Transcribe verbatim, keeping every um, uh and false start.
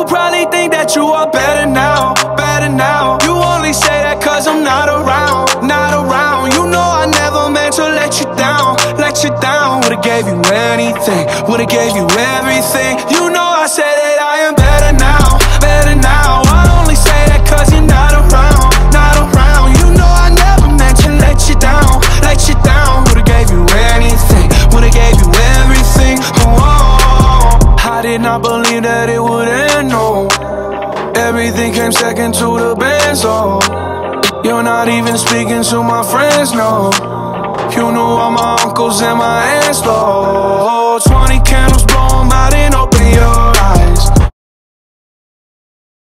probably think that you are better now, better now. You only say that cause I'm not around, not around. You know I never meant to let you down, let you down. Would've gave you anything, would've gave you everything. You know I said that I am better now, better now. I only say that cause you're not around, not around. You know I never meant to let you down, let you down. Would've gave you anything, would've gave you everything. Oh, I did not believe that it would end, no. Everything came second to the best, oh. You're not even speaking to my friends, no. You knew all my uncles and my aunts, Lord. Twenty candles, blow 'em out and open your eyes.